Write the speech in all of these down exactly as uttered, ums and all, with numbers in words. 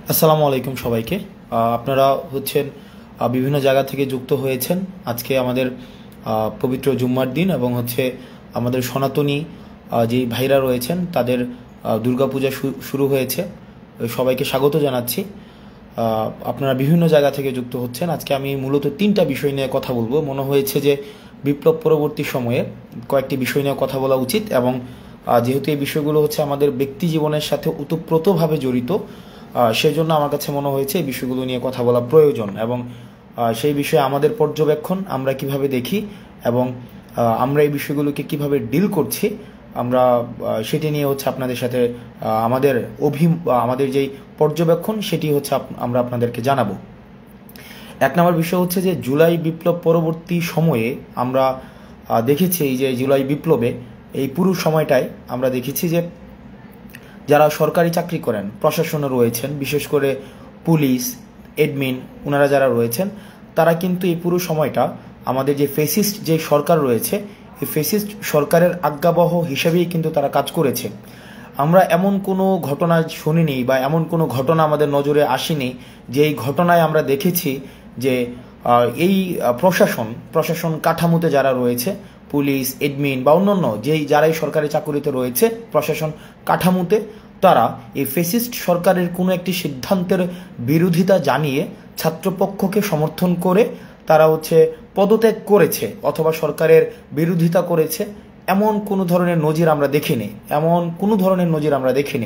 আসসালামু আলাইকুম সবাইকে। আপনারা হচ্ছেন বিভিন্ন জায়গা থেকে যুক্ত হয়েছেন আজকে আমাদের পবিত্র জুম্মার দিন, এবং হচ্ছে আমাদের সনাতনী যে ভাইরা রয়েছেন তাদের দুর্গাপূজা শুরু হয়েছে। সবাইকে স্বাগত জানাচ্ছি। আপনারা বিভিন্ন জায়গা থেকে যুক্ত হচ্ছেন। আজকে আমি মূলত তিনটা বিষয় নিয়ে কথা বলবো। মনে হয়েছে যে বিপ্লব পরবর্তী সময়ে কয়েকটি বিষয় নিয়ে কথা বলা উচিত, এবং যেহেতু এই বিষয়গুলো হচ্ছে আমাদের ব্যক্তি জীবনের সাথে ওতপ্রোতভাবে জড়িত, সেই জন্য আমার কাছে মনে হয়েছে এই বিষয়গুলো নিয়ে কথা বলা প্রয়োজন। এবং সেই বিষয়ে আমাদের পর্যবেক্ষণ আমরা কিভাবে দেখি এবং আমরা এই বিষয়গুলোকে কিভাবে ডিল করছি, আমরা সেটি নিয়ে হচ্ছে আপনাদের সাথে আমাদের অভি আমাদের যেই পর্যবেক্ষণ সেটি হচ্ছে আমরা আপনাদেরকে জানাবো। এক নম্বর বিষয় হচ্ছে যে জুলাই বিপ্লব পরবর্তী সময়ে আমরা দেখেছি এই যে জুলাই বিপ্লবে এই পুরো সময়টায় আমরা দেখেছি যে যারা সরকারি চাকরি করেন, প্রশাসনে রয়েছেন, বিশেষ করে পুলিশ, এডমিন, ওনারা যারা রয়েছেন, তারা কিন্তু এই পুরো সময়টা আমাদের যে ফেসিস্ট যে সরকার রয়েছে এই ফেসিস্ট সরকারের আজ্ঞাবহ হিসেবেই কিন্তু তারা কাজ করেছে। আমরা এমন কোনো ঘটনা শুনিনি বা এমন কোনো ঘটনা আমাদের নজরে আসেনি যে এই ঘটনায় আমরা দেখেছি যে এই প্রশাসন প্রশাসন কাঠামোতে যারা রয়েছে, পুলিশ, এডমিন বা অন্যান্য যেই যারাই সরকারি চাকুরিতে রয়েছে প্রশাসন কাঠামোতে, তারা এই ফেসিস্ট সরকারের কোনো একটি সিদ্ধান্তের বিরোধিতা জানিয়ে ছাত্রপক্ষকে সমর্থন করে তারা হচ্ছে পদত্যাগ করেছে অথবা সরকারের বিরোধিতা করেছে। এমন কোনো ধরনের নজির আমরা দেখিনি, এমন কোনো ধরনের নজির আমরা দেখিনি।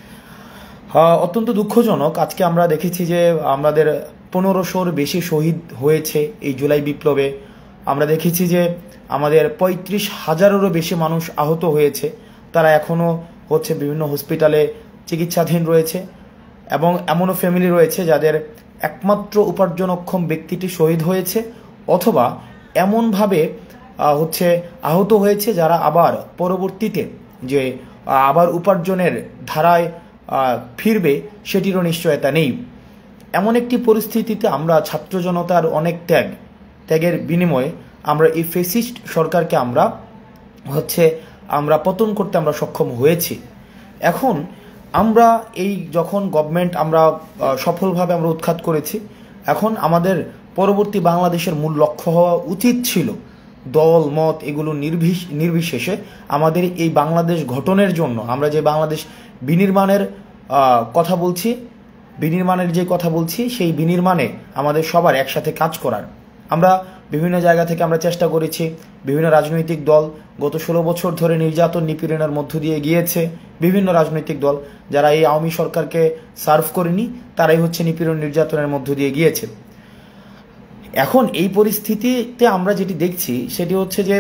অত্যন্ত দুঃখজনক, আজকে আমরা দেখেছি যে আমাদের পনেরোশোর বেশি শহীদ হয়েছে এই জুলাই বিপ্লবে। আমরা দেখেছি যে আমাদের পঁয়ত্রিশ হাজারেরও বেশি মানুষ আহত হয়েছে, তারা এখনও হচ্ছে বিভিন্ন হসপিটালে চিকিৎসাধীন রয়েছে, এবং এমনও ফ্যামিলি রয়েছে যাদের একমাত্র উপার্জনক্ষম ব্যক্তিটি শহীদ হয়েছে অথবা এমনভাবে হচ্ছে আহত হয়েছে যারা আবার পরবর্তীতে যে আবার উপার্জনের ধারায় ফিরবে সেটিরও নিশ্চয়তা নেই। এমন একটি পরিস্থিতিতে আমরা ছাত্র জনতার অনেক ত্যাগ ত্যাগের বিনিময়ে আমরা এই ফেসিস্ট সরকারকে আমরা হচ্ছে আমরা পতন করতে আমরা সক্ষম হয়েছি। এখন আমরা এই যখন গভর্নমেন্ট আমরা সফলভাবে আমরা উৎখাত করেছি, এখন আমাদের পরবর্তী বাংলাদেশের মূল লক্ষ্য হওয়া উচিত ছিল দল মত এগুলো নির্বিশ নির্বিশেষে আমাদের এই বাংলাদেশ গঠনের জন্য আমরা যে বাংলাদেশ বিনির্মাণের কথা বলছি বিনির্মাণের যে কথা বলছি সেই বিনির্মাণে আমাদের সবার একসাথে কাজ করার। আমরা বিভিন্ন জায়গা থেকে আমরা চেষ্টা করেছি, বিভিন্ন রাজনৈতিক দল গত ষোলো বছর ধরে নির্যাতন নিপীড়নের মধ্য দিয়ে গিয়েছে। বিভিন্ন রাজনৈতিক দল যারা এই আওয়ামী সরকারকে সার্ভ করেনি তারাই হচ্ছে নিপীড়ন নির্যাতনের মধ্য দিয়ে গিয়েছে। এখন এই পরিস্থিতিতে আমরা যেটি দেখছি সেটি হচ্ছে যে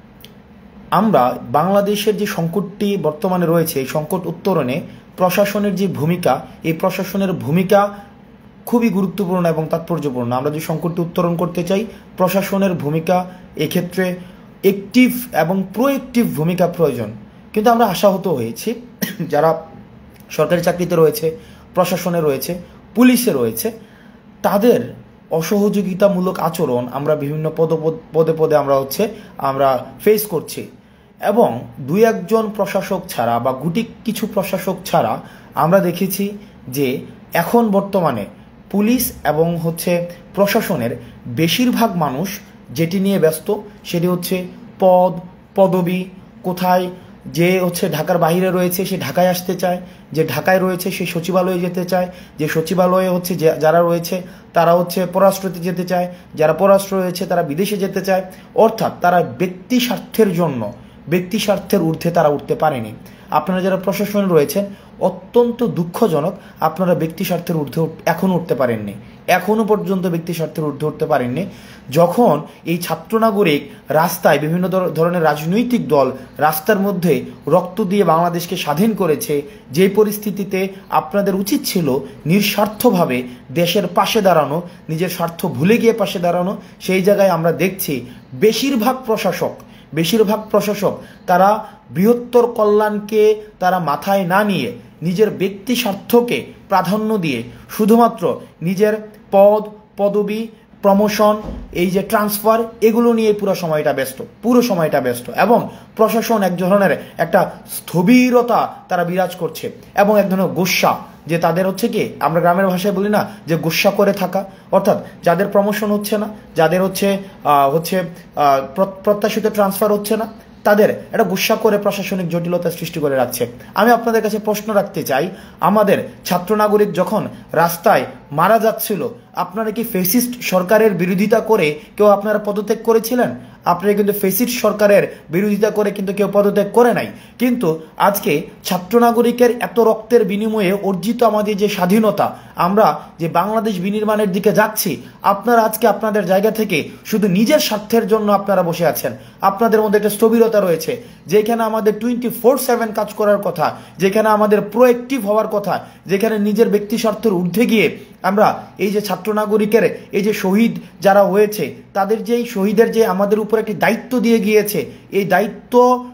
আমরা বাংলাদেশের যে সংকটটি বর্তমানে রয়েছে এই সংকট উত্তরণে প্রশাসনের যে ভূমিকা, এই প্রশাসনের ভূমিকা খুবই গুরুত্বপূর্ণ এবং তাৎপর্যপূর্ণ। আমরা যে সংকটটি উত্তরণ করতে চাই, প্রশাসনের ভূমিকা এক্ষেত্রে অ্যাক্টিভ এবং প্রোঅ্যাক্টিভ ভূমিকা প্রয়োজন। কিন্তু আমরা আশাহত হয়েছি যারা সরকারি চাকরিতে রয়েছে, প্রশাসনে রয়েছে, পুলিশে রয়েছে, তাদের অসহযোগিতামূলক আচরণ আমরা বিভিন্ন পদ পদে পদে আমরা হচ্ছে আমরা ফেস করছি। এবং দুই একজন প্রশাসক ছাড়া বা গুটি কিছু প্রশাসক ছাড়া আমরা দেখেছি যে এখন বর্তমানে পুলিশ এবং হচ্ছে প্রশাসনের বেশিরভাগ মানুষ যেটি নিয়ে ব্যস্ত সেটি হচ্ছে পদ পদবি, কোথায় যে হচ্ছে ঢাকার বাইরে রয়েছে সে ঢাকায় আসতে চায়, যে ঢাকায় রয়েছে সে সচিবালয়ে যেতে চায়, যে সচিবালয়ে হচ্ছে যারা রয়েছে তারা হচ্ছে পররাষ্ট্রতে যেতে চায়, যারা পররাষ্ট্র রয়েছে তারা বিদেশে যেতে চায়। অর্থাৎ তারা ব্যক্তি স্বার্থের জন্য ব্যক্তি স্বার্থের ঊর্ধ্বে তারা উঠতে পারেনি। আপনারা যারা প্রশাসনে রয়েছেন অত্যন্ত দুঃখজনক, আপনারা ব্যক্তি স্বার্থের ঊর্ধ্বে এখনও উঠতে পারেননি, এখনও পর্যন্ত ব্যক্তি স্বার্থের ঊর্ধ্বে উঠতে পারেননি। যখন এই ছাত্র নাগরিক রাস্তায় বিভিন্ন ধরনের রাজনৈতিক দল রাস্তার মধ্যে রক্ত দিয়ে বাংলাদেশকে স্বাধীন করেছে, যে পরিস্থিতিতে আপনাদের উচিত ছিল নিঃস্বার্থভাবে দেশের পাশে দাঁড়ানো, নিজের স্বার্থ ভুলে গিয়ে পাশে দাঁড়ানো, সেই জায়গায় আমরা দেখছি বেশিরভাগ প্রশাসক বেশিরভাগ প্রশাসক তারা বৃহত্তর কল্যাণকে তারা মাথায় না নিয়ে নিজের ব্যক্তি স্বার্থকে প্রাধান্য দিয়ে শুধুমাত্র নিজের পদ পদবি প্রমোশন এই যে ট্রান্সফার এগুলো নিয়ে পুরো সময়টা ব্যস্ত পুরো সময়টা ব্যস্ত এবং প্রশাসন এক ধরনের একটা স্থবিরতা তারা বিরাজ করছে এবং এক ধরনের গোস্বা যে তাদের হচ্ছে কি আমরা গ্রামের ভাষায় বলি না যে গুস্সা করে থাকা, অর্থাৎ যাদের প্রমোশন হচ্ছে না, যাদের হচ্ছে হচ্ছে প্রত্যাশিত ট্রান্সফার হচ্ছে না, তাদের একটা গুস্সা করে প্রশাসনিক জটিলতা সৃষ্টি করে রাখছে। আমি আপনাদের কাছে প্রশ্ন রাখতে চাই, আমাদের ছাত্র নাগরিক যখন রাস্তায় মারা যাচ্ছিল, আপনারা কি ফেসিস্ট সরকারের বিরোধিতা করে কেউ আপনারা পদত্যাগ করেছিলেন? আপনারা কিন্তু ফেসিস্ট সরকারের বিরোধিতা করে কিন্তু কেউ পদত্যাগ করে নাই। কিন্তু আজকে ছাত্র নাগরিকের এত রক্তের বিনিময়ে অর্জিত আমাদের যে স্বাধীনতা, আমরা যে বাংলাদেশ বিনির্মাণের দিকে যাচ্ছি, আপনারা আজকে আপনাদের জায়গা থেকে শুধু নিজের স্বার্থের জন্য আপনারা বসে আছেন। আপনাদের মধ্যে একটা স্থবিরতা রয়েছে, যেখানে আমাদের টোয়েন্টি ফোর সেভেন কাজ করার কথা, যেখানে আমাদের প্রোঅ্যাক্টিভ হওয়ার কথা, যেখানে নিজের ব্যক্তি স্বার্থের ঊর্ধ্বে গিয়ে আমরা এই যে ছাত্র নাগরিকের এই যে শহীদ যারা হয়েছে, তাদের যে শহীদের যে আমাদের উপর একটি দায়িত্ব দিয়ে গিয়েছে, এই দায়িত্ব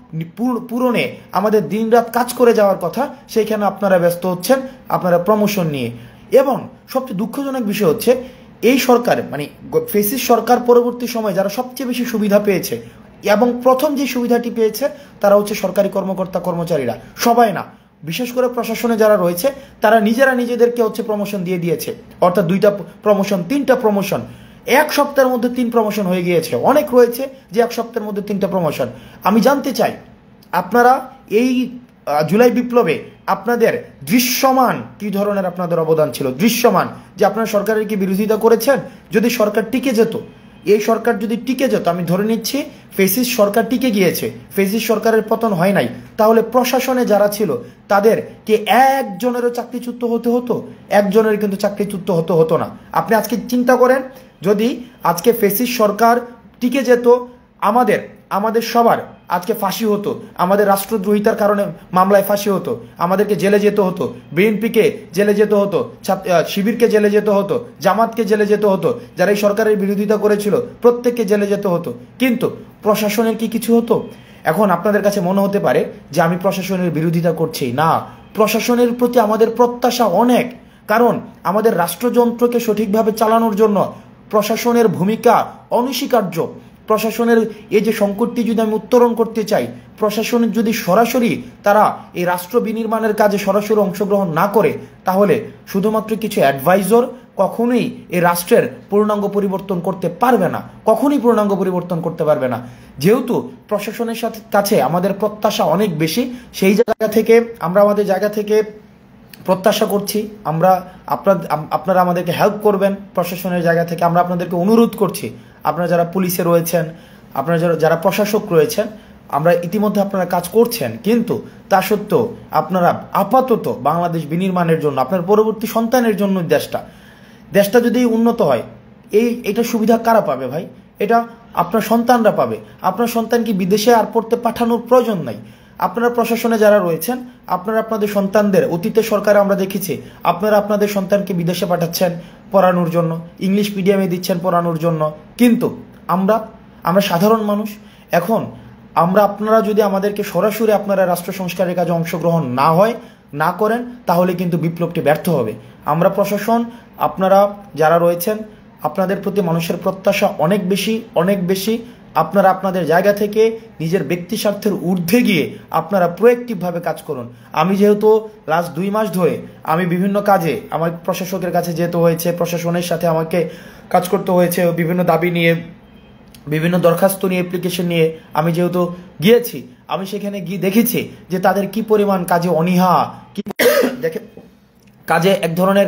পূরণে আমাদের দিনরাত কাজ করে যাওয়ার কথা, সেইখানে আপনারা ব্যস্ত হচ্ছেন আপনারা প্রমোশন নিয়ে। এবং সবচেয়ে দুঃখজনক বিষয় হচ্ছে এই সরকার মানে ফেসিস্ট সরকার পরবর্তী সময় যারা সবচেয়ে বেশি সুবিধা পেয়েছে এবং প্রথম যে সুবিধাটি পেয়েছে তারা হচ্ছে সরকারি কর্মকর্তা কর্মচারীরা, সবাই না, বিশেষ করে প্রশাসনে যারা রয়েছে তারা নিজেরা নিজেদেরকে হচ্ছে প্রমোশন দিয়ে দিয়েছে। অর্থাৎ দুইটা প্রমোশন, তিনটা প্রমোশন এক সপ্তাহের মধ্যে, তিন প্রমোশন হয়ে গিয়েছে। অনেক রয়েছে যে এক সপ্তাহের মধ্যে তিনটা প্রমোশন। আমি জানতে চাই আপনারা এই জুলাই বিপ্লবে আপনাদের দৃশ্যমান কি ধরনের আপনাদের অবদান ছিল? দৃশ্যমান যে আপনারা সরকারের কি বিরোধিতা করেছেন? যদি সরকার টিকে যেত, এই সরকার যদি টিকে যেত, আমি ধরে নিচ্ছি ফেসিস্ট সরকার টিকে গিয়েছে, ফেসিস্ট সরকারের পতন হয় নাই, তাহলে প্রশাসনে যারা ছিল তাদের কে একজনেরও চাকরিচ্যুত হতে হতো? একজনের কিন্তু চাকরিচ্যুত হতে হতো না। আপনি আজকে চিন্তা করেন, যদি আজকে ফেসিস্ট সরকার টিকে যেত, আমাদের আমাদের সবার আজকে ফাঁসি হতো, আমাদের রাষ্ট্রদ্রোহিতার কারণে মামলায় ফাঁসি হতো, আমাদেরকে জেলে যেতে হতো, বিএনপিকে জেলে যেতে হতো, শিবিরকে জেলে যেতে হতো, জামাতকে জেলে যেতে হতো, যারা এই সরকারের বিরোধিতা করেছিল প্রত্যেককে জেলে যেতে হতো। কিন্তু প্রশাসনের কি কিছু হতো? এখন আপনাদের কাছে মনে হতে পারে যে আমি প্রশাসনের বিরোধিতা করছি, না, প্রশাসনের প্রতি আমাদের প্রত্যাশা অনেক। কারণ আমাদের রাষ্ট্রযন্ত্রকে সঠিকভাবে চালানোর জন্য প্রশাসনের ভূমিকা অনস্বীকার্য। প্রশাসনের এই যে সংকটটি যদি আমি উত্তরণ করতে চাই, প্রশাসনের যদি সরাসরি তারা এই রাষ্ট্র বিনির্মাণের কাজে সরাসরি অংশগ্রহণ না করে, তাহলে শুধুমাত্র কিছু অ্যাডভাইজর কখনোই এই রাষ্ট্রের পূর্ণাঙ্গ পরিবর্তন করতে পারবে না, কখনোই পূর্ণাঙ্গ পরিবর্তন করতে পারবে না। যেহেতু প্রশাসনের সাথে কাছে আমাদের প্রত্যাশা অনেক বেশি, সেই জায়গা থেকে আমরা আমাদের জায়গা থেকে প্রত্যাশা করছি আমরা আপনার আপনারা আমাদেরকে হেল্প করবেন। প্রশাসনের জায়গা থেকে আমরা আপনাদেরকে অনুরোধ করছি, আপনারা যারা পুলিশে রয়েছেন, আপনারা যারা যারা প্রশাসক রয়েছেন, আমরা ইতিমধ্যে আপনারা কাজ করছেন, কিন্তু তা সত্ত্বেও আপনারা আপাতত বাংলাদেশ বিনির্মাণের জন্য, আপনার পরবর্তী সন্তানের জন্য দেশটা দেশটা যদি উন্নত হয়, এই এটা সুবিধা কারা পাবে ভাই? এটা আপনার সন্তানরা পাবে। আপনার সন্তানকে বিদেশে আর পড়তে পাঠানোর প্রয়োজন নাই। আপনারা প্রশাসনে যারা রয়েছেন, আপনারা আপনাদের সন্তানদের, অতীতে সরকারে আমরা দেখেছি আপনারা আপনাদের সন্তানকে বিদেশে পাঠাচ্ছেন পড়ানোর জন্য, ইংলিশ মিডিয়ামে দিচ্ছেন পড়ানোর জন্য, কিন্তু আমরা আমরা সাধারণ মানুষ। এখন আমরা আপনারা যদি আমাদেরকে সরাসরি আপনারা রাষ্ট্র সংস্কারের কাজে অংশগ্রহণ না হয় না করেন, তাহলে কিন্তু বিপ্লবটি ব্যর্থ হবে। আমরা প্রশাসন, আপনারা যারা রয়েছেন, আপনাদের প্রতি মানুষের প্রত্যাশা অনেক বেশি অনেক বেশি। আপনারা আপনাদের জায়গা থেকে নিজের ব্যক্তি স্বার্থের ঊর্ধ্বে গিয়ে আপনারা প্রোঅ্যাক্টিভভাবে কাজ করুন। আমি যেহেতু লাস্ট দুই মাস ধরে আমি বিভিন্ন কাজে আমার প্রশাসকের কাছে যেতে হয়েছে, প্রশাসনের সাথে আমাকে কাজ করতে হয়েছে, বিভিন্ন দাবি নিয়ে, বিভিন্ন দরখাস্ত নিয়ে, অ্যাপ্লিকেশন নিয়ে আমি যেহেতু গিয়েছি, আমি সেখানে গিয়ে দেখেছি যে তাদের কি পরিমাণ কাজে অনীহা, কি দেখে কাজে এক ধরনের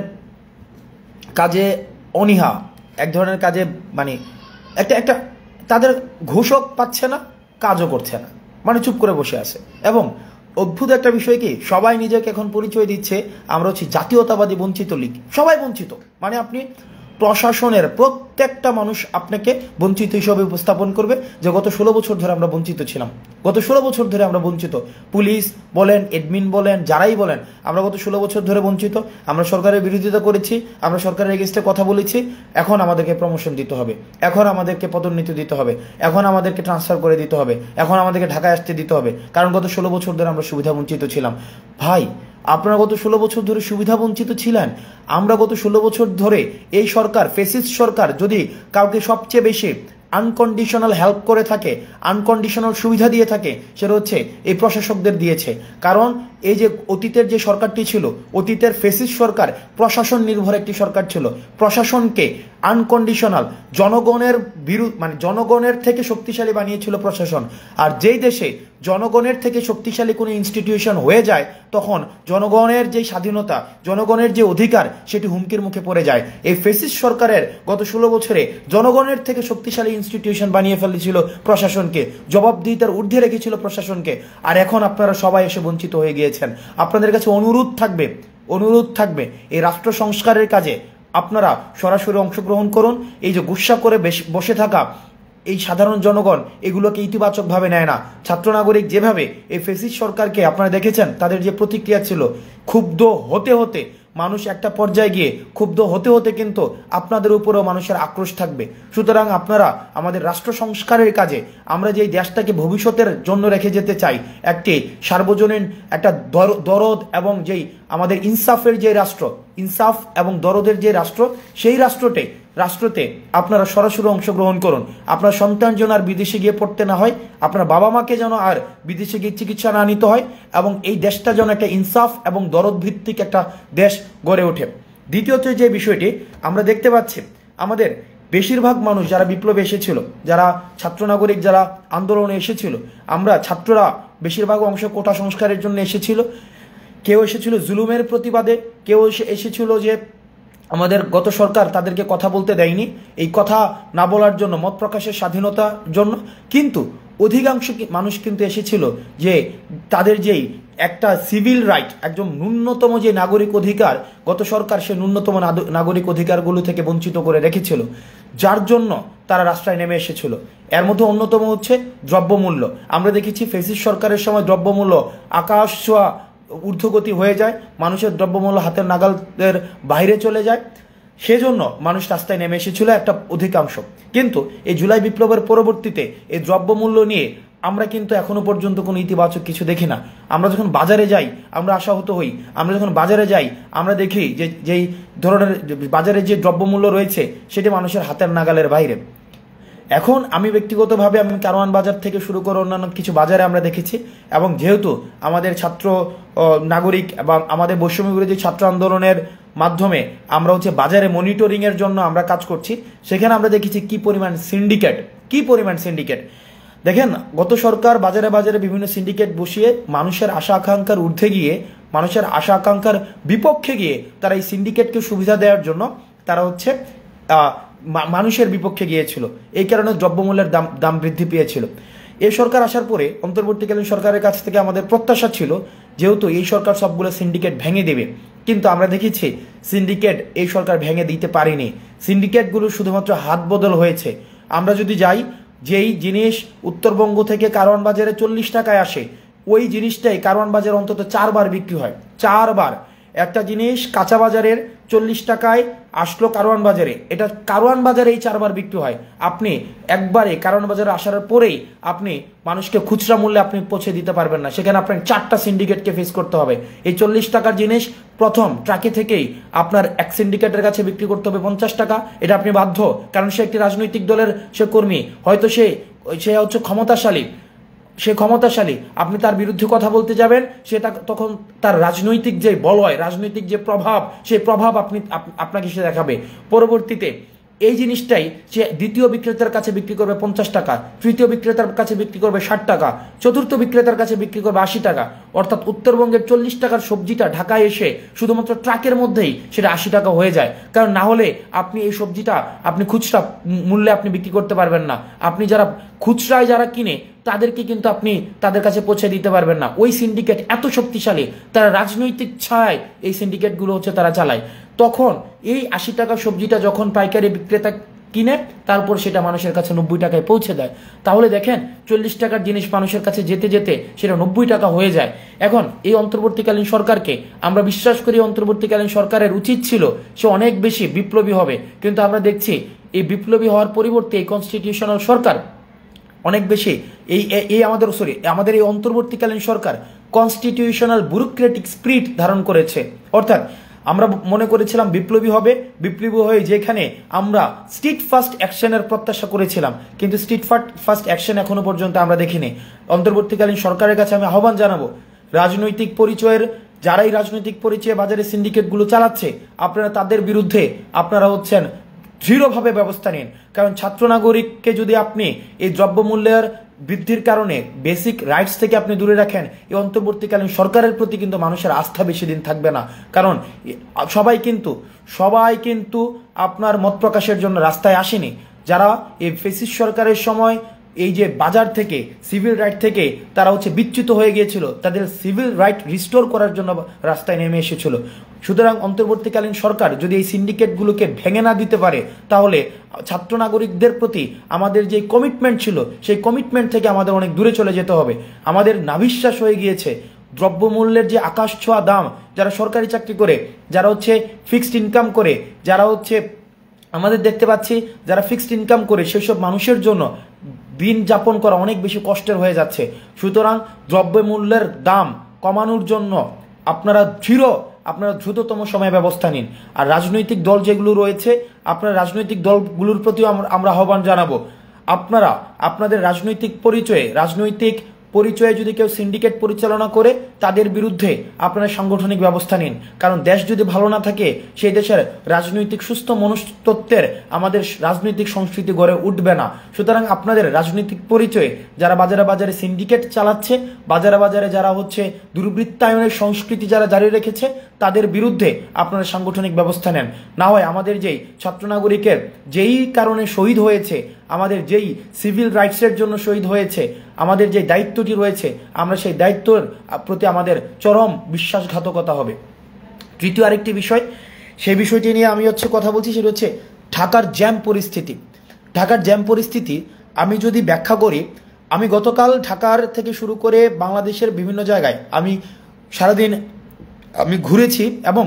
কাজে অনীহা, এক ধরনের কাজে মানে একটা একটা তাদের ঘোষক পাচ্ছে না, কাজও করছে না, মানে চুপ করে বসে আছে। এবং অদ্ভুত একটা বিষয় কি, সবাই নিজেকে এখন পরিচয় দিচ্ছে আমরা হচ্ছে জাতীয়তাবাদী বঞ্চিত লীগ। সবাই বঞ্চিত, মানে আপনি প্রশাসনের প্রত্যেকটা মানুষ আপনাকে বঞ্চিত হিসেবে উপস্থাপন করবে যে গত ষোলো বছর ধরে আমরা বঞ্চিত ছিলাম, গত ষোলো বছর ধরে আমরা বঞ্চিত। পুলিশ বলেন, এডমিন বলেন, যারাই বলেন, আমরা গত ষোলো বছর ধরে বঞ্চিত। আমরা সরকারের বিরোধিতা করেছি, আমরা সরকারের এগেইনস্টে কথা বলেছি, এখন আমাদেরকে প্রমোশন দিতে হবে, এখন আমাদেরকে পদোন্নতি দিতে হবে, এখন আমাদেরকে ট্রান্সফার করে দিতে হবে, এখন আমাদেরকে ঢাকায় আসতে দিতে হবে, কারণ গত ষোলো বছর ধরে আমরা সুবিধা বঞ্চিত ছিলাম। ভাই, আপনারা গত ষোলো বছর ধরে সুবিধা বঞ্চিত ছিলেন, আমরা গত ষোলো বছর ধরে এই সরকার, ফেসিস্ট সরকার যদি কাউকে সবচেয়ে বেশি আনকন্ডিশনাল হেল্প করে থাকে, আনকন্ডিশনাল সুবিধা দিয়ে থাকে, সেটা হচ্ছে এই প্রশাসকদের দিয়েছে। কারণ এই যে অতীতের যে সরকারটি ছিল, অতীতের ফেসিস্ট সরকার প্রশাসন নির্ভর একটি সরকার ছিল। প্রশাসনকে আনকন্ডিশনাল জনগণের বিরুদ্ধে মানে জনগণের থেকে শক্তিশালী বানিয়েছিল প্রশাসন। আর যেই দেশে জনগণের থেকে শক্তিশালী কোনো ইনস্টিটিউশন হয়ে যায়, তখন জনগণের যে স্বাধীনতা, জনগণের যে অধিকার, সেটি হুমকির মুখে পড়ে যায়। এই ফেসিস্ট সরকারের গত ষোলো বছরে জনগণের থেকে শক্তিশালী ইনস্টিটিউশন বানিয়ে ফেলেছিল প্রশাসনকে, জবাবদিহিতার ঊর্ধ্বে রেখেছিল প্রশাসনকে। আর এখন আপনারা সবাই এসে বঞ্চিত হয়ে গিয়েছেন। আপনাদের কাছে অনুরোধ থাকবে অনুরোধ থাকবে এই রাষ্ট্র সংস্কারের কাজে আপনারা সরাসরি অংশগ্রহণ করুন। এই যে গুসা করে বসে থাকা এই সাধারণ জনগণ এগুলোকে ইতিবাচকভাবে নেয় না। ছাত্র নাগরিক যেভাবে এই ফেসিস্ট সরকারকে আপনারা দেখেছেন, তাদের যে প্রতিক্রিয়া ছিল, ক্ষুব্ধ হতে হতে মানুষ একটা পর্যায়ে গিয়ে ক্ষুব্ধ হতে হতে কিন্তু আপনাদের উপরেও মানুষের আক্রোশ থাকবে। সুতরাং আপনারা আমাদের রাষ্ট্র সংস্কারের কাজে, আমরা যে দেশটাকে ভবিষ্যতের জন্য রেখে যেতে চাই, একটি সার্বজনীন একটা দরদ এবং যেই আমাদের ইনসাফের যে রাষ্ট্র, ইনসাফ এবং দরদের যে রাষ্ট্র, সেই রাষ্ট্রতে রাষ্ট্রতে আপনারা সরাসরি অংশগ্রহণ করুন। আপনার সন্তান যেন আর বিদেশে গিয়ে পড়তে না হয়, আপনার বাবা মাকে যেন আর বিদেশে গিয়ে চিকিৎসা না নিতে হয়, এবং এই দেশটা যেন একটা ইনসাফ এবং দরদ ভিত্তিক একটা দেশ গড়ে ওঠে। দ্বিতীয়ত যে বিষয়টি আমরা দেখতে পাচ্ছি, আমাদের বেশিরভাগ মানুষ যারা বিপ্লবে এসেছিল, যারা ছাত্র নাগরিক যারা আন্দোলনে এসেছিল, আমরা ছাত্ররা বেশিরভাগ অংশ কোটা সংস্কারের জন্য এসেছিল। কেউ এসেছিল জুলুমের প্রতিবাদে, কেউ এসেছিল যে আমাদের গত সরকার তাদেরকে কথা বলতে দেয়নি, এই কথা না বলার জন্য, মত প্রকাশের স্বাধীনতার জন্য। কিন্তু অধিকাংশ মানুষ কিন্তু এসেছিল যে তাদের যেই একটা সিভিল রাইট, একদম ন্যূনতম যে নাগরিক অধিকার, গত সরকার সে ন্যূনতম নাগরিক অধিকারগুলো থেকে বঞ্চিত করে রেখেছিল, যার জন্য তারা রাস্তায় নেমে এসেছিল। এর মধ্যে অন্যতম হচ্ছে দ্রব্যমূল্য। আমরা দেখেছি ফেসিস্ট সরকারের সময় দ্রব্যমূল্য আকাশ ছোঁয়া ঊর্ধ্বগতি হয়ে যায়, মানুষের দ্রব্যমূল্য হাতের নাগালের বাইরে চলে যায়, সেজন্য মানুষ রাস্তায় নেমে এসেছিল একটা অধিকাংশ। কিন্তু এই জুলাই বিপ্লবের পরবর্তীতে এই দ্রব্যমূল্য নিয়ে আমরা কিন্তু এখনো পর্যন্ত কোনো ইতিবাচক কিছু দেখি না। আমরা যখন বাজারে যাই আমরা আশাহত হই, আমরা যখন বাজারে যাই আমরা দেখি যে যেই ধরনের বাজারে যে দ্রব্যমূল্য রয়েছে সেটি মানুষের হাতের নাগালের বাইরে। এখন আমি ব্যক্তিগতভাবে আমি কারওয়ান বাজার থেকে শুরু করে অন্যান্য কিছু বাজারে আমরা দেখেছি, এবং যেহেতু আমাদের ছাত্র নাগরিক এবং আমাদের বৈষম্য বিরোধী ছাত্র আন্দোলনের মাধ্যমে আমরা হচ্ছে বাজারে মনিটরিং এর জন্য আমরা কাজ করছি, সেখানে আমরা দেখেছি কি পরিমাণ সিন্ডিকেট কি পরিমাণ সিন্ডিকেট দেখেন, গত সরকার বাজারে বাজারে বিভিন্ন সিন্ডিকেট বসিয়ে মানুষের আশা আকাঙ্ক্ষার ঊর্ধ্বে গিয়ে, মানুষের আশা আকাঙ্ক্ষার বিপক্ষে গিয়ে তারা এই সিন্ডিকেটকে সুবিধা দেওয়ার জন্য তারা হচ্ছে মানুষের বিপক্ষে গিয়েছিল। এই কারণে দ্রব্যমূল্যের দাম দাম বৃদ্ধি পেয়েছিল। এই সরকার আসার পরে অন্তর্বর্তীকালীন সরকারের কাছ থেকে আমাদের প্রত্যাশা ছিল যেহেতু এই সরকার সবগুলো সিন্ডিকেট ভেঙে দেবে, কিন্তু আমরা দেখেছি সিন্ডিকেট এই সরকার ভেঙে দিতে পারেনি। সিন্ডিকেটগুলো শুধুমাত্র হাত বদল হয়েছে। আমরা যদি যাই, যেই জিনিস উত্তরবঙ্গ থেকে কারওয়ান বাজারে চল্লিশ টাকায় আসে, ওই জিনিসটাই কারওয়ান বাজারে অন্তত চারবার বিক্রি হয়। চারবার একটা জিনিস কাঁচা বাজারের চল্লিশ টাকায় আসলো কারওয়ান বাজারে, এটা কারওয়ান বাজারে এই চারবার বিক্রি হয়। আপনি একবারে কারওয়ান বাজারে আসার পরেই আপনি মানুষকে খুচরা মূল্যে আপনি পৌঁছে দিতে পারবেন না, সেখানে আপনার চারটা সিন্ডিকেটকে ফেস করতে হবে। এই চল্লিশ টাকার জিনিস প্রথম ট্রাকে থেকেই আপনার এক সিন্ডিকেটের কাছে বিক্রি করতে হবে পঞ্চাশ টাকা, এটা আপনি বাধ্য, কারণ সে একটি রাজনৈতিক দলের সে কর্মী, হয়তো সে সে হচ্ছে ক্ষমতাশালী, সে ক্ষমতাশালী, আপনি তার বিরুদ্ধে কথা বলতে যাবেন, সে তখন তার রাজনৈতিক যে বলয়, রাজনৈতিক যে প্রভাব, সেই প্রভাব আপনি আপনাকে সে দেখাবে। পরবর্তীতে এই জিনিসটাই সে দ্বিতীয় বিক্রেতার কাছে বিক্রি করবে পঞ্চাশ টাকা, তৃতীয় বিক্রেতার কাছে বিক্রি করবে ষাট টাকা, চতুর্থ বিক্রেতার কাছে বিক্রি করবে আশি টাকা। অর্থাৎ উত্তরবঙ্গের চল্লিশ টাকার সবজিটা ঢাকায় এসে শুধুমাত্র ট্রাকের মধ্যেই সেটা আশি টাকা হয়ে যায়। কারণ না হলে আপনি এই সবজিটা আপনি খুচরা মূল্যে আপনি বিক্রি করতে পারবেন না। আপনি যারা খুচরায় যারা কিনে তাদেরকে কিন্তু আপনি তাদের কাছে পৌঁছে দিতে পারবেন না। ওই সিন্ডিকেট এত শক্তিশালী, তারা রাজনৈতিক ছায় এই সিন্ডিকেটগুলো হচ্ছে তারা চালায়। তখন এই আশি টাকা সবজিটা যখন পাইকারি বিক্রেতা কিনে, তারপর সেটা মানুষের কাছে নব্বই টাকায় পৌঁছে দেয়। তাহলে দেখেন চল্লিশ টাকার জিনিস মানুষের কাছে যেতে যেতে সেটা নব্বই টাকা হয়ে যায়। এখন এই অন্তর্বর্তীকালীন সরকারকে আমরা বিশ্বাস করি, অন্তর্বর্তীকালীন সরকারের উচিত ছিল সে অনেক বেশি বিপ্লবী হবে, কিন্তু আমরা দেখছি এই বিপ্লবী হওয়ার পরিবর্তে এই কনস্টিটিউশনাল সরকার অনেক বেশি এই এই আমাদের সরি আমাদের এই অন্তর্বর্তীকালীন সরকার কনস্টিটিউশনাল ব্যুরোক্রেটিক স্পিরিট ধারণ করেছে। অর্থাৎ আমরা মনে করেছিলাম বিপ্লবী হবে, বিপ্লবী হয়ে যেখানে আমরা স্ট্রিট ফার্স্ট অ্যাকশনের প্রত্যাশা করেছিলাম, কিন্তু স্ট্রিট ফার্স্ট অ্যাকশন এখনো পর্যন্ত আমরা দেখিনি। অন্তর্বর্তীকালীন সরকারের কাছে আমি আহ্বান জানাবো, রাজনৈতিক পরিচয়ের যারাই রাজনৈতিক পরিচয়ে বাজারে সিন্ডিকেটগুলো চালাচ্ছে, আপনারা তাদের বিরুদ্ধে আপনারা হচ্ছেন দৃঢ়ভাবে ব্যবস্থা নিন। কারণ ছাত্র নাগরিককে যদি আপনি এই দ্রব্যমূল্যের বৃদ্ধির কারণে বেসিক রাইটস থেকে আপনি দূরে রাখেন, এই অন্তর্বর্তীকালীন সরকারের প্রতি কিন্তু মানুষের আস্থা বেশি দিন থাকবে না। কারণ সবাই কিন্তু সবাই কিন্তু আপনার মত প্রকাশের জন্য রাস্তায় আসেনি। যারা এই ফেসিস্ট সরকারের সময় এই যে বাজার থেকে সিভিল রাইট থেকে তারা হচ্ছে বিচ্যুত হয়ে গিয়েছিল, তাদের সিভিল রাইট রিস্টোর করার জন্য রাস্তায় নেমে এসেছিল। সুতরাং অন্তর্বর্তীকালীন সরকার যদি এই সিন্ডিকেটগুলোকে ভেঙে না দিতে পারে, তাহলে ছাত্র নাগরিকদের প্রতি আমাদের যে কমিটমেন্ট ছিল সেই কমিটমেন্ট থেকে আমাদের অনেক দূরে চলে যেতে হবে। আমাদের নাভিশ্বাস হয়ে গিয়েছে দ্রব্যমূল্যের যে আকাশ ছোঁয়া দাম, যারা সরকারি চাকরি করে, যারা হচ্ছে ফিক্সড ইনকাম করে, যারা হচ্ছে আমাদের দেখতে পাচ্ছি যারা ফিক্সড ইনকাম করে, সেসব মানুষের জন্য দিন যাপন করা অনেক বেশি কষ্টের হয়ে যাচ্ছে। সুতরাং দ্রব্যমূল্যের দাম কমানোর জন্য আপনারা দৃঢ় আপনারা দ্রুততম সময়ে ব্যবস্থা নিন। আর রাজনৈতিক দল যেগুলো রয়েছে, আপনার রাজনৈতিক দলগুলোর প্রতিও আমরা আহ্বান জানাবো, আপনারা আপনাদের রাজনৈতিক পরিচয়ে রাজনৈতিক পরিচয়ে যদি কেউ সিন্ডিকেট পরিচালনা করে, তাদের বিরুদ্ধে আপনারা সাংগঠনিক ব্যবস্থা নিন। কারণ দেশ যদি ভালো না থাকে, সেই দেশের রাজনৈতিক সুস্থ মনস্তত্ত্বের আমাদের রাজনৈতিক সংস্কৃতি গড়ে উঠবে না। সুতরাং আপনাদের রাজনৈতিক পরিচয়ে যারা বাজারে বাজারে সিন্ডিকেট চালাচ্ছে, বাজারে বাজারে যারা হচ্ছে দুর্বৃত্তায়নের সংস্কৃতি যারা জারি রেখেছে, তাদের বিরুদ্ধে আপনারা সাংগঠনিক ব্যবস্থা নেন। না হয় আমাদের যেই ছাত্র নাগরিকের যেই কারণে শহীদ হয়েছে, আমাদের যেই সিভিল রাইটসের জন্য শহীদ হয়েছে, আমাদের যে দায়িত্বটি রয়েছে, আমরা সেই দায়িত্বের প্রতি আমাদের চরম বিশ্বাসঘাতকতা হবে। তৃতীয় আরেকটি বিষয়, সেই বিষয়টি নিয়ে আমি হচ্ছে কথা বলছি, সেটা হচ্ছে ঢাকার জ্যাম পরিস্থিতি। ঢাকার জ্যাম পরিস্থিতি আমি যদি ব্যাখ্যা করি, আমি গতকাল ঢাকার থেকে শুরু করে বাংলাদেশের বিভিন্ন জায়গায় আমি সারাদিন আমি ঘুরেছি, এবং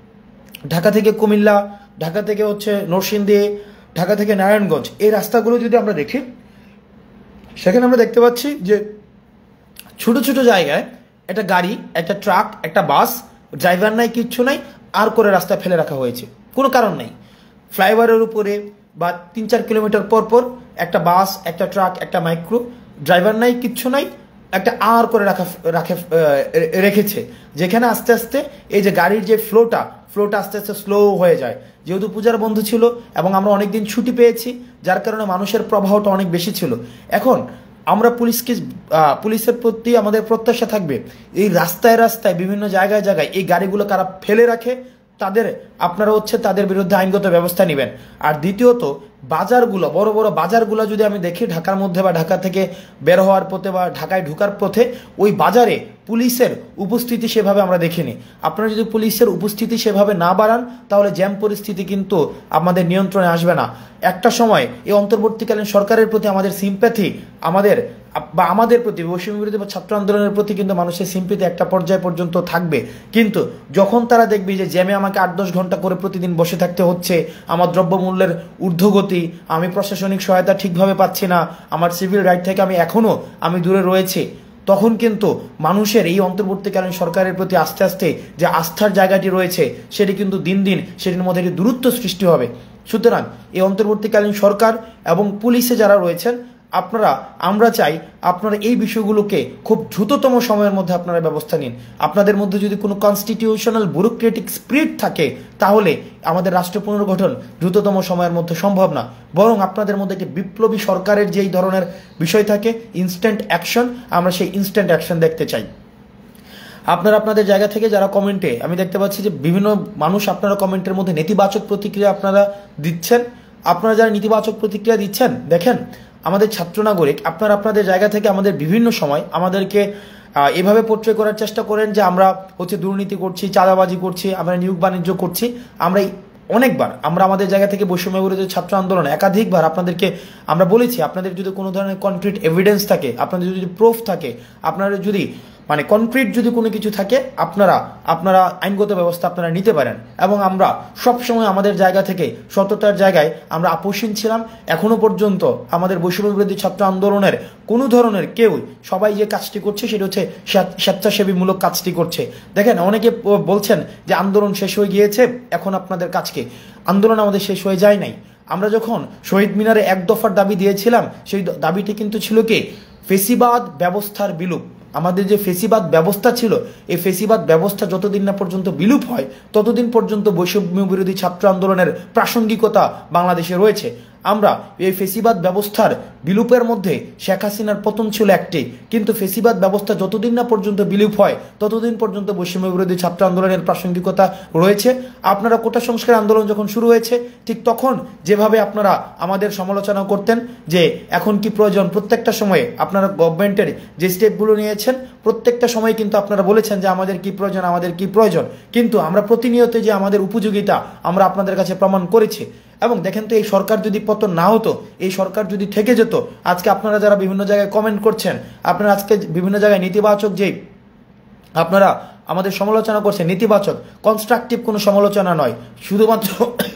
ঢাকা থেকে কুমিল্লা, ঢাকা থেকে হচ্ছে নরসিংদী, ঢাকা থেকে নারায়ণগঞ্জ, এই রাস্তাগুলো যদি আমরা দেখি, সেখানে আমরা দেখতে পাচ্ছি যে ছোট ছোট জায়গায় একটা গাড়ি, একটা ট্রাক, একটা বাস, ড্রাইভার নাই, কিচ্ছু নাই, আর করে রাস্তায় ফেলে রাখা হয়েছে, কোনো কারণ নেই। ফ্লাইওভারের উপরে বা তিন চার কিলোমিটার পর পর একটা বাস, একটা ট্রাক, একটা মাইক্রো, ড্রাইভার নাই, কিচ্ছু নাই, একটা আর করে রাখা রাখে রেখেছে, যেখানে আস্তে আস্তে এই যে গাড়ির যে ফ্লোটা ফ্লোটা আস্তে আস্তে স্লো হয়ে যায়। যেহেতু পূজার বন্ধ ছিল এবং আমরা অনেকদিন ছুটি পেয়েছি, যার কারণে মানুষের প্রবাহটা অনেক বেশি ছিল। এখন আমরা পুলিশকে পুলিশের প্রতি আমাদের প্রত্যাশা থাকবে, এই রাস্তায় রাস্তায় বিভিন্ন জায়গায় জায়গায় এই গাড়িগুলো কারা ফেলে রাখে, তাদের আপনারা হচ্ছে তাদের বিরুদ্ধে আইনগত ব্যবস্থা নেবেন। আর দ্বিতীয়ত, বাজারগুলো, বড় বড় বাজারগুলো যদি আমি দেখি ঢাকার মধ্যে বা ঢাকা থেকে বের হওয়ার পথে বা ঢাকায় ঢুকার পথে, ওই বাজারে পুলিশের উপস্থিতি সেভাবে আমরা দেখিনি। আপনারা যদি পুলিশের উপস্থিতি সেভাবে না বাড়ান, তাহলে জ্যাম পরিস্থিতি কিন্তু আমাদের নিয়ন্ত্রণে আসবে না। একটা সময় এই অন্তর্বর্তীকালীন সরকারের প্রতি আমাদের সিম্প্যাথি, আমাদের বা আমাদের প্রতি বৈষম্য বিরোধী বা ছাত্র আন্দোলনের প্রতি কিন্তু মানুষের সিম্প্যাথি একটা পর্যায় পর্যন্ত থাকবে। কিন্তু যখন তারা দেখবে যে জ্যামে আমাকে আট দশ ঘন্টা করে প্রতিদিন বসে থাকতে হচ্ছে, আমার দ্রব্যমূল্যের ঊর্ধ্বগতি, আমি প্রশাসনিক সহায়তা ঠিকভাবে পাচ্ছি না, আমার সিভিল রাইট থেকে আমি এখনও আমি দূরে রয়েছি, তখন কিন্তু মানুষের এই অন্তর্বর্তীকালীন সরকারের প্রতি আস্তে আস্তে যে আস্থার জায়গাটি রয়েছে, সেটি কিন্তু দিন দিন সেটির মধ্যে একটি দূরত্ব সৃষ্টি হবে। সুতরাং এই অন্তর্বর্তীকালীন সরকার এবং পুলিশে যারা রয়েছেন, আপনারা আমরা চাই আপনারা এই বিষয়গুলোকে খুব দ্রুততম সময়ের মধ্যে আপনারা ব্যবস্থা নিন। আপনাদের মধ্যে যদি কোনো কনস্টিটিউশনাল ব্যুরোক্রেটিক স্পিরিট থাকে, তাহলে আমাদের রাষ্ট্র পুনর্গঠন দ্রুততম সময়ের মধ্যে সম্ভব না। বরং আপনাদের মধ্যে একটি বিপ্লবী সরকারের যেই ধরনের বিষয় থাকে, ইনস্ট্যান্ট অ্যাকশন, আমরা সেই ইনস্ট্যান্ট অ্যাকশন দেখতে চাই। আপনারা আপনাদের জায়গা থেকে যারা কমেন্টে আমি দেখতে পাচ্ছি যে বিভিন্ন মানুষ আপনারা কমেন্টের মধ্যে নেতিবাচক প্রতিক্রিয়া আপনারা দিচ্ছেন। আপনারা যারা নেতিবাচক প্রতিক্রিয়া দিচ্ছেন, দেখেন আমাদের ছাত্র নাগরিক, আপনারা আপনাদের জায়গা থেকে আমাদের বিভিন্ন সময় আমাদেরকে এভাবে পোর্ট্রে করার চেষ্টা করেন যে আমরা হচ্ছে দুর্নীতি করছি, চাঁদাবাজি করছি, আমরা নিয়োগ বাণিজ্য করছি। আমরা অনেকবার আমরা আমাদের জায়গা থেকে বৈষম্য বিরোধী ছাত্র আন্দোলন একাধিকবার আপনাদেরকে আমরা বলেছি, আপনাদের যদি কোনো ধরনের কনক্রিট এভিডেন্স থাকে, আপনাদের যদি প্রুফ থাকে, আপনারা যদি মানে কনক্রিট যদি কোনো কিছু থাকে আপনারা আপনারা আইনগত ব্যবস্থা আপনারা নিতে পারেন। এবং আমরা সবসময় আমাদের জায়গা থেকে সততার জায়গায় আমরা আপোষহীন ছিলাম। এখনো পর্যন্ত আমাদের বৈষম্য বিরোধী ছাত্র আন্দোলনের কোনো ধরনের কেউ সবাই যে কাজটি করছে সেটা হচ্ছে স্বেচ্ছাসেবীমূলক কাজটি করছে। দেখেন, অনেকে বলছেন যে আন্দোলন শেষ হয়ে গিয়েছে, এখন আপনাদের কাজকে। আন্দোলন আমাদের শেষ হয়ে যায় নাই। আমরা যখন শহীদ মিনারে এক দফার দাবি দিয়েছিলাম, সেই দাবিটি কিন্তু ছিল কি, ফেসিবাদ ব্যবস্থার বিলুপ। আমাদের যে ফেসিবাদ ব্যবস্থা ছিল, এই ফেসিবাদ ব্যবস্থা যতদিন না পর্যন্ত বিলুপ হয় ততদিন পর্যন্ত বৈষম্য বিরোধী ছাত্র আন্দোলনের প্রাসঙ্গিকতা বাংলাদেশে রয়েছে। আমরা এই ফেসিবাদ ব্যবস্থার বিলুপের মধ্যে শেখ হাসিনার পতন ছিল একটি, কিন্তু ফেসিবাদ ব্যবস্থা যতদিন না পর্যন্ত বিলুপ হয় ততদিন পর্যন্ত বৈষম্য বিরোধী ছাত্র আন্দোলনের প্রাসঙ্গিকতা রয়েছে। আপনারা কোটা সংস্কার আন্দোলন যখন শুরু হয়েছে, ঠিক তখন যেভাবে আপনারা আমাদের সমালোচনা করতেন যে এখন কি প্রয়োজন, প্রত্যেকটা সময়ে আপনারা গভর্নমেন্টের যে স্টেপগুলো নিয়েছেন প্রত্যেকটা সময় কিন্তু আপনারা বলেছেন যে আমাদের কি প্রয়োজন, আমাদের কি প্রয়োজন, কিন্তু আমরা প্রতিনিয়ত যে আমাদের উপযোগিতা আমরা আপনাদের কাছে প্রমাণ করেছি। এবং দেখেন তো, এই সরকার যদি পতন না হতো, এই সরকার যদি থেকে যেত, আজকে আপনারা যারা বিভিন্ন জায়গায় কমেন্ট করছেন, আপনারা আজকে বিভিন্ন জায়গায় নেতিবাচক যে আপনারা আমাদের সমালোচনা করছেন, নেতিবাচক কনস্ট্রাকটিভ কোনো সমালোচনা নয়, শুধুমাত্র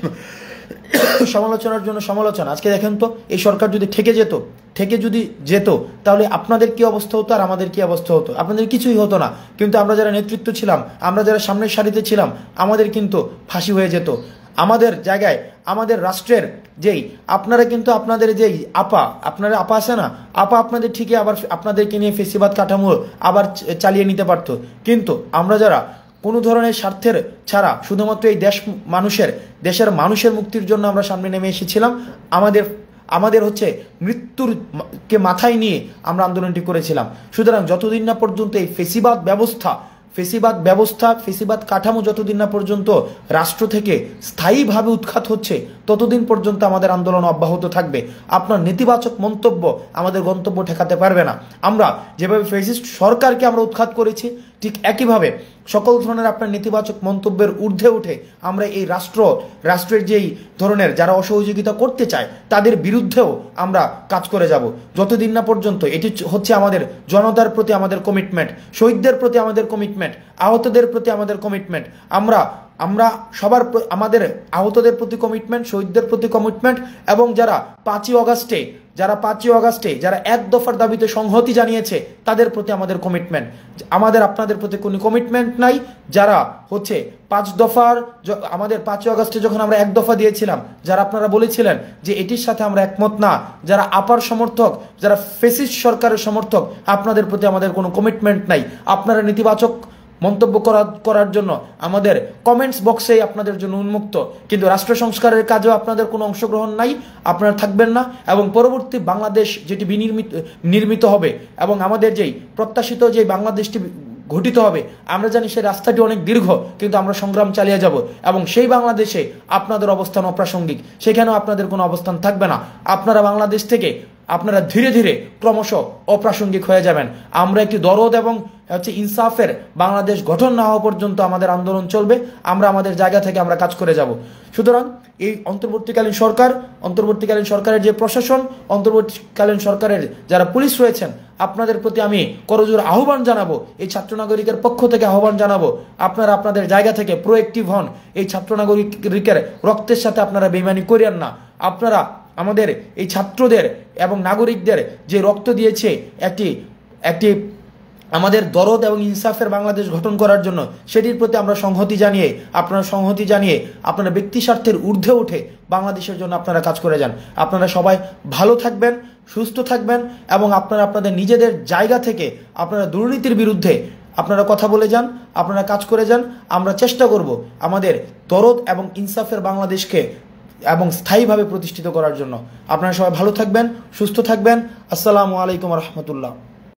সমালোচনার জন্য সমালোচনা। আজকে দেখেন তো, এই সরকার যদি থেকে যেত থেকে যদি যেত তাহলে আপনাদের কি অবস্থা হতো আর আমাদের কি অবস্থা হতো? আপনাদের কিছুই হতো না। কিন্তু আমরা যারা নেতৃত্ব ছিলাম, আমরা যারা সামনের সারিতে ছিলাম, আমাদের কিন্তু ফাঁসি হয়ে যেত। আমাদের জায়গায় আমাদের রাষ্ট্রের যেই আপনারা কিন্তু আপনাদের যেই আপা আপনারা আপা আছে না, আপা আপনাদের ঠিকই আবার আপনাদেরকে নিয়ে ফেসিবাদ কাঠামো আবার চালিয়ে নিতে পারতো। কিন্তু আমরা যারা কোনো ধরনের স্বার্থের ছাড়া শুধুমাত্র এই দেশ মানুষের দেশের মানুষের মুক্তির জন্য আমরা সামনে নেমে এসেছিলাম, আমাদের আমাদের হচ্ছে মৃত্যুর কে মাথায় নিয়ে আমরা আন্দোলনটি করেছিলাম। সুতরাং যতদিন না পর্যন্ত এই ফেসিবাদ ব্যবস্থা ফেসিবাদ ব্যবস্থা ফেসিবাদ কাঠামো যতদিন না পর্যন্ত রাষ্ট্র থেকে স্থায়ীভাবে উৎখাত হচ্ছে ততদিন পর্যন্ত আমাদের আন্দোলন অব্যাহত থাকবে। আপনার নেতিবাচক মন্তব্য আমাদের গন্তব্য ঠেকাতে পারবে না। আমরা যেভাবে ফ্যাসিস্ট সরকারকে আমরা উৎখাত করেছি, ঠিক একইভাবে সকল ধরনের আপনার নেতিবাচক মন্তব্যের ঊর্ধ্বে উঠে আমরা এই রাষ্ট্র রাষ্ট্রের যেই ধরনের যারা অসহযোগিতা করতে চায় তাদের বিরুদ্ধেও আমরা কাজ করে যাব যতদিন না পর্যন্ত। এটি হচ্ছে আমাদের জনতার প্রতি আমাদের কমিটমেন্ট, শহীদদের প্রতি আমাদের কমিটমেন্ট, আহতদের প্রতি আমাদের কমিটমেন্ট। আমরা আমরা সবার আমাদের আহতদের প্রতি কমিটমেন্ট, শহীদদের প্রতি কমিটমেন্ট, এবং যারা পাঁচই অগাস্টে যারা পাঁচই অগাস্টে যারা এক দফার দাবিতে সংহতি জানিয়েছে তাদের প্রতি আমাদের কমিটমেন্ট। আমাদের আপনাদের প্রতি কোনো কমিটমেন্ট নাই। যারা হচ্ছে পাঁচ দফার আমাদের পাঁচই অগাস্টে যখন আমরা এক দফা দিয়েছিলাম, যারা আপনারা বলেছিলেন যে এটির সাথে আমরা একমত না, যারা আপার সমর্থক, যারা ফ্যাসিস্ট সরকারের সমর্থক, আপনাদের প্রতি আমাদের কোনো কমিটমেন্ট নাই। আপনারা নেতিবাচক মন্তব্য করা করার জন্য আমাদের কমেন্টস বক্সেই আপনাদের জন্য উন্মুক্ত, কিন্তু রাষ্ট্র সংস্কারের কাজেও আপনাদের কোনো অংশগ্রহণ নাই, আপনারা থাকবেন না। এবং পরবর্তী বাংলাদেশ যেটি বিনির্মিত নির্মিত হবে এবং আমাদের যেই প্রত্যাশিত যে বাংলাদেশটি ঘটিত হবে, আমরা জানি সেই রাস্তাটি অনেক দীর্ঘ, কিন্তু আমরা সংগ্রাম চালিয়ে যাব এবং সেই বাংলাদেশে আপনাদের অবস্থান অপ্রাসঙ্গিক, সেখানেও আপনাদের কোনো অবস্থান থাকবে না। আপনারা বাংলাদেশ থেকে আপনারা ধীরে ধীরে ক্রমশ অপ্রাসঙ্গিক হয়ে যাবেন। আমরা একটি দরদ এবং হচ্ছে ইনসাফের বাংলাদেশ গঠন না হওয়া পর্যন্ত আমাদের আন্দোলন চলবে। আমরা আমাদের জায়গা থেকে আমরা কাজ করে যাব। সুতরাং এই অন্তর্বর্তীকালীন সরকার অন্তর্বর্তীকালীন সরকারের যে প্রশাসন, অন্তর্বর্তীকালীন সরকারের যারা পুলিশ রয়েছেন, আপনাদের প্রতি আমি করজোড়ে আহ্বান জানাবো, এই ছাত্র নাগরিকের পক্ষ থেকে আহ্বান জানাবো, আপনারা আপনাদের জায়গা থেকে প্রোঅ্যাক্টিভ হন। এই ছাত্র নাগরিকের রক্তের সাথে আপনারা বেইমানি করিয়েন না। আপনারা আমাদের এই ছাত্রদের এবং নাগরিকদের যে রক্ত দিয়েছে একটি একটি আমাদের দরদ এবং ইনসাফের বাংলাদেশ গঠন করার জন্য, সেটির প্রতি আমরা সংহতি জানিয়ে আপনারা সংহতি জানিয়ে আপনারা ব্যক্তি স্বার্থের ঊর্ধ্বে উঠে বাংলাদেশের জন্য আপনারা কাজ করে যান। আপনারা সবাই ভালো থাকবেন, সুস্থ থাকবেন এবং আপনারা আপনাদের নিজেদের জায়গা থেকে আপনারা দুর্নীতির বিরুদ্ধে আপনারা কথা বলে যান, আপনারা কাজ করে যান। আমরা চেষ্টা করব আমাদের দরদ এবং ইনসাফের বাংলাদেশকে এবং স্থায়ীভাবে প্রতিষ্ঠিত করার জন্য। আপনারা সবাই ভালো থাকবেন, সুস্থ থাকবেন। আসসালামু আলাইকুম রহমতুল্লাহ।